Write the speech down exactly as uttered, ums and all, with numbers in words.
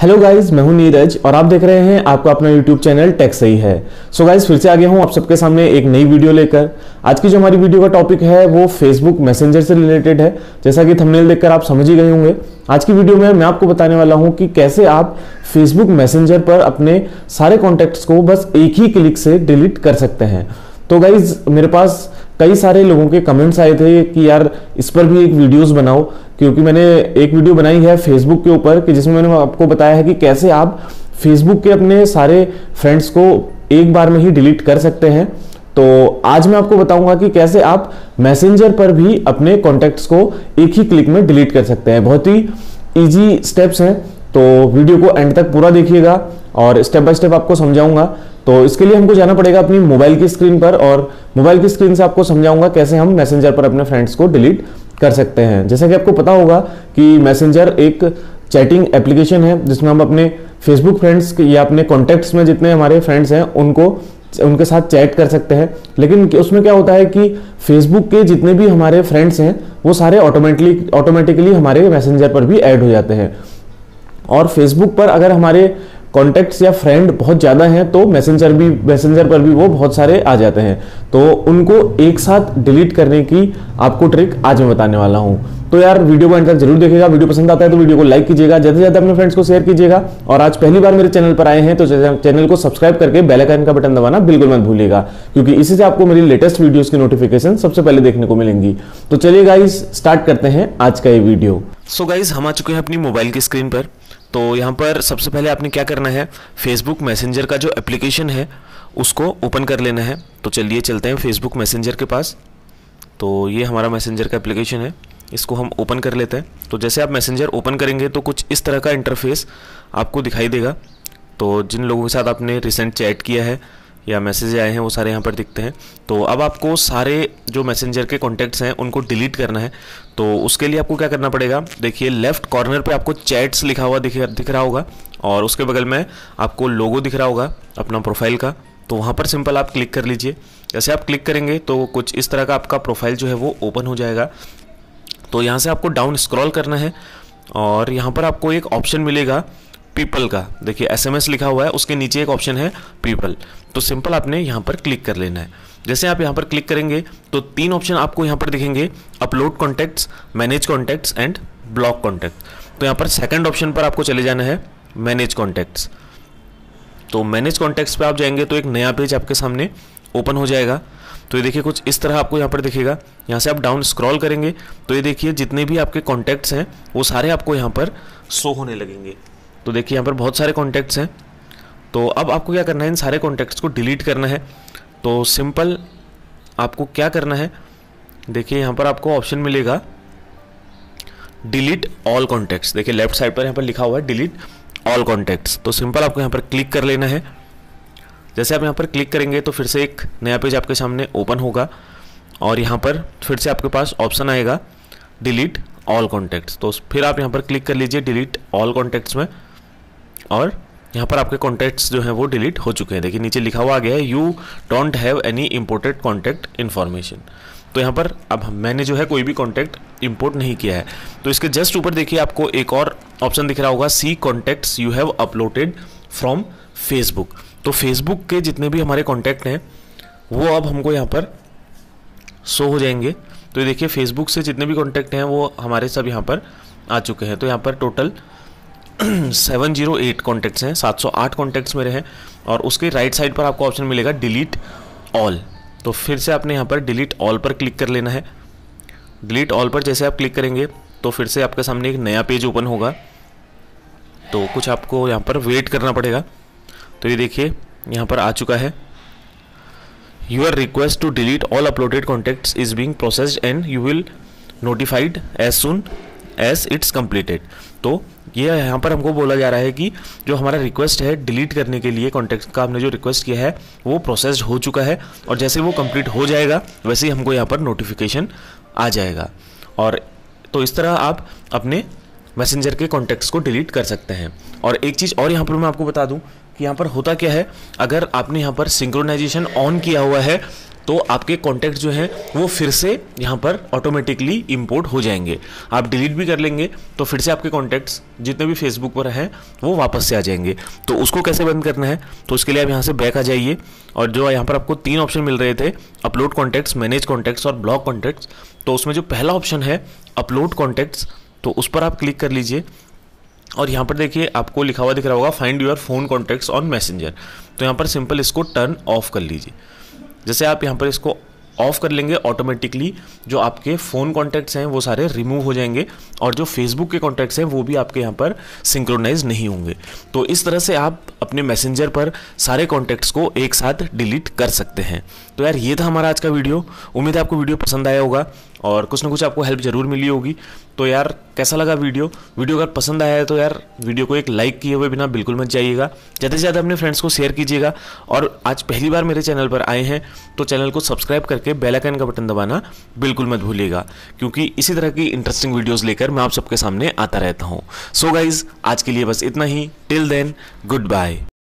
Hello guys, मैं हूं नीरज और आप देख रहे हैं आपका अपना यूट्यूब चैनल टेक सही है। सो गाइज फिर से आ गया हूं आप सबके सामने एक नई वीडियो लेकर। आज की जो हमारी वीडियो का टॉपिक है वो फेसबुक मैसेंजर से रिलेटेड है। जैसा कि थंबनेल देखकर आप समझ ही गए होंगे। आज की वीडियो में मैं आपको बताने वाला हूं कि कैसे आप फेसबुक मैसेंजर पर अपने सारे कॉन्टैक्ट्स को बस एक ही क्लिक से डिलीट कर सकते हैं। तो गाइज मेरे पास कई सारे लोगों के कमेंट्स आए थे कि यार इस पर भी एक वीडियोस बनाओ, क्योंकि मैंने एक वीडियो बनाई है फेसबुक के ऊपर कि जिसमें मैंने आपको बताया है कि कैसे आप फेसबुक के अपने सारे फ्रेंड्स को एक बार में ही डिलीट कर सकते हैं। तो आज मैं आपको बताऊंगा कि कैसे आप मैसेंजर पर भी अपने कॉन्टैक्ट्स को एक ही क्लिक में डिलीट कर सकते हैं। बहुत ही इजी स्टेप्स हैं, तो वीडियो को एंड तक पूरा देखिएगा और स्टेप बाय स्टेप आपको समझाऊंगा। तो इसके लिए हमको जाना पड़ेगा अपनी मोबाइल की स्क्रीन पर और मोबाइल की स्क्रीन से आपको समझाऊंगा कैसे हम मैसेंजर पर अपने फ्रेंड्स को डिलीट कर सकते हैं। जैसा कि आपको पता होगा कि मैसेंजर एक चैटिंग एप्लीकेशन है जिसमें हम अपने फेसबुक फ्रेंड्स या अपने कॉन्टैक्ट्स में जितने हमारे फ्रेंड्स हैं उनको उनके साथ चैट कर सकते हैं। लेकिन उसमें क्या होता है कि फेसबुक के जितने भी हमारे फ्रेंड्स हैं वो सारे ऑटोमेटिकली ऑटोमेटिकली हमारे मैसेंजर पर भी ऐड हो जाते हैं। और फेसबुक पर अगर हमारे कॉन्टैक्ट्स या फ्रेंड बहुत ज़्यादा हैं तो मैसेंजर भी मैसेंजर पर भी वो बहुत सारे आ जाते हैं। तो उनको एक साथ डिलीट करने की आपको ट्रिक आज मैं बताने वाला हूं। तो यार वीडियो को अंत तक जरूर देखिएगा। वीडियो पसंद आता है तो वीडियो को लाइक कीजिएगा, ज़्यादा से ज़्यादा अपने फ्रेंड्स को शेयर कीजिएगा। और आज पहली बार मेरे चैनल पर आए हैं तो चैनल को सब्सक्राइब करके बेल आइकन का बटन दबाना बिल्कुल मत भूलिएगा, क्योंकि इसी से आपको मेरी लेटेस्ट वीडियोस की नोटिफिकेशन सबसे पहले देखने को मिलेंगी। तो चलिए गाइस स्टार्ट करते हैं आज का ये वीडियो। सो गाइज हम आ चुके हैं अपनी मोबाइल की स्क्रीन पर। तो यहाँ पर सबसे पहले आपने क्या करना है, फेसबुक मैसेंजर का जो एप्लीकेशन है उसको ओपन कर लेना है। तो चलिए चलते हैं फेसबुक मैसेंजर के पास। तो ये हमारा मैसेंजर का एप्लीकेशन है, इसको हम ओपन कर लेते हैं। तो जैसे आप मैसेंजर ओपन करेंगे तो कुछ इस तरह का इंटरफेस आपको दिखाई देगा। तो जिन लोगों के साथ आपने रिसेंट चैट किया है या मैसेज आए हैं वो सारे यहाँ पर दिखते हैं। तो अब आपको सारे जो मैसेंजर के कॉन्टैक्ट्स हैं उनको डिलीट करना है। तो उसके लिए आपको क्या करना पड़ेगा, देखिए लेफ्ट कॉर्नर पे आपको चैट्स लिखा हुआ दिख दिख रहा होगा और उसके बगल में आपको लोगो दिख रहा होगा अपना प्रोफाइल का। तो वहाँ पर सिंपल आप क्लिक कर लीजिए। जैसे आप क्लिक करेंगे तो कुछ इस तरह का आपका प्रोफाइल जो है वो ओपन हो जाएगा। तो यहाँ से आपको डाउन स्क्रॉल करना है और यहाँ पर आपको एक ऑप्शन मिलेगा पीपल का। देखिए एसएमएस लिखा हुआ है, उसके नीचे एक ऑप्शन है पीपल। तो सिंपल आपने यहाँ पर क्लिक कर लेना है। जैसे आप यहाँ पर क्लिक करेंगे तो तीन ऑप्शन आपको यहाँ पर दिखेंगे, upload contacts, manage contacts and block contact. तो यहाँ पर सेकंड ऑप्शन पर आपको चले जाना है मैनेज कॉन्टैक्ट्स। तो मैनेज कॉन्टैक्ट्स पे आप जाएंगे तो एक नया पेज आपके सामने ओपन हो जाएगा। तो ये देखिए कुछ इस तरह आपको यहाँ पर दिखेगा। यहाँ से आप डाउन स्क्रॉल करेंगे तो ये देखिए जितने भी आपके कॉन्टैक्ट्स हैं वो सारे आपको यहाँ पर शो होने लगेंगे। तो देखिए यहाँ पर बहुत सारे कॉन्टैक्ट्स हैं। तो अब आपको क्या करना है, इन सारे कॉन्टैक्ट्स को डिलीट करना है। तो सिंपल आपको क्या करना है, देखिए यहाँ पर आपको ऑप्शन मिलेगा डिलीट ऑल कॉन्टैक्ट्स। देखिए लेफ्ट साइड पर यहाँ पर लिखा हुआ है डिलीट ऑल कॉन्टैक्ट्स। तो सिंपल आपको यहाँ पर क्लिक कर लेना है। जैसे आप यहाँ पर क्लिक करेंगे तो फिर से एक नया पेज आपके सामने ओपन होगा और यहाँ पर फिर से आपके पास ऑप्शन आएगा डिलीट ऑल कॉन्टैक्ट्स। तो फिर आप यहाँ पर क्लिक कर लीजिए डिलीट ऑल कॉन्टैक्ट्स में और यहाँ पर आपके कॉन्टैक्ट्स जो हैं वो डिलीट हो चुके हैं। देखिए नीचे लिखा हुआ आ गया है you don't have any imported contact information. तो यहाँ पर अब मैंने जो है कोई भी कॉन्टैक्ट इंपोर्ट नहीं किया है। तो इसके जस्ट ऊपर देखिए आपको एक और ऑप्शन दिख रहा होगा see contacts you have uploaded from Facebook. तो फेसबुक के जितने भी हमारे कॉन्टैक्ट हैं वो अब हमको यहाँ पर शो हो जाएंगे। तो ये देखिए फेसबुक से जितने भी कॉन्टैक्ट हैं वो हमारे सब यहाँ पर आ चुके हैं। तो यहाँ पर total seven zero eight contacts हैं, सात सौ आठ कॉन्टैक्ट्स मेरे हैं। और उसके राइट साइड पर आपको ऑप्शन मिलेगा डिलीट ऑल। तो फिर से आपने यहाँ पर डिलीट ऑल पर क्लिक कर लेना है। डिलीट ऑल पर जैसे आप क्लिक करेंगे तो फिर से आपके सामने एक नया पेज ओपन होगा। तो कुछ आपको यहाँ पर वेट करना पड़ेगा। तो ये देखिए यहाँ पर आ चुका है your request to delete all uploaded contacts is being processed and you will notified as soon as it's completed. तो ये यहाँ पर हमको बोला जा रहा है कि जो हमारा रिक्वेस्ट है डिलीट करने के लिए कॉन्टैक्ट का हमने जो रिक्वेस्ट किया है वो प्रोसेस्ड हो चुका है और जैसे वो कंप्लीट हो जाएगा वैसे ही हमको यहाँ पर नोटिफिकेशन आ जाएगा। और तो इस तरह आप अपने मैसेंजर के कॉन्टैक्ट्स को डिलीट कर सकते हैं। और एक चीज़ और यहाँ पर मैं आपको बता दूँ कि यहाँ पर होता क्या है, अगर आपने यहाँ पर सिंक्रोनाइजेशन ऑन किया हुआ है तो आपके कॉन्टैक्ट जो हैं वो फिर से यहाँ पर ऑटोमेटिकली इंपोर्ट हो जाएंगे। आप डिलीट भी कर लेंगे तो फिर से आपके कॉन्टैक्ट्स जितने भी फेसबुक पर हैं वो वापस से आ जाएंगे। तो उसको कैसे बंद करना है, तो उसके लिए आप यहाँ से बैक आ जाइए और जो यहाँ पर आपको तीन ऑप्शन मिल रहे थे, अपलोड कॉन्टैक्ट्स, मैनेज कॉन्टैक्ट्स और ब्लॉक कॉन्टैक्ट्स, तो उसमें जो पहला ऑप्शन है अपलोड कॉन्टैक्ट्स, तो उस पर आप क्लिक कर लीजिए और यहाँ पर देखिए आपको लिखा हुआ दिख रहा होगा find your phone contacts on Messenger. तो यहाँ पर सिंपल इसको टर्न ऑफ कर लीजिए। जैसे आप यहाँ पर इसको ऑफ कर लेंगे ऑटोमेटिकली जो आपके फ़ोन कॉन्टैक्ट्स हैं वो सारे रिमूव हो जाएंगे और जो फेसबुक के कॉन्टैक्ट्स हैं वो भी आपके यहाँ पर सिंक्रोनाइज नहीं होंगे। तो इस तरह से आप अपने मैसेंजर पर सारे कॉन्टैक्ट्स को एक साथ डिलीट कर सकते हैं। तो यार ये था हमारा आज का वीडियो। उम्मीद है आपको वीडियो पसंद आया होगा और कुछ ना कुछ आपको हेल्प जरूर मिली होगी। तो यार कैसा लगा वीडियो वीडियो अगर पसंद आया है तो यार वीडियो को एक लाइक किए हुए बिना बिल्कुल मत जाइएगा, ज़्यादा से ज़्यादा अपने फ्रेंड्स को शेयर कीजिएगा और आज पहली बार मेरे चैनल पर आए हैं तो चैनल को सब्सक्राइब करके बेल आइकन का बटन दबाना बिल्कुल मत भूलिएगा, क्योंकि इसी तरह की इंटरेस्टिंग वीडियोज़ लेकर मैं आप सबके सामने आता रहता हूँ। सो गाइज आज के लिए बस इतना ही। Till then good bye.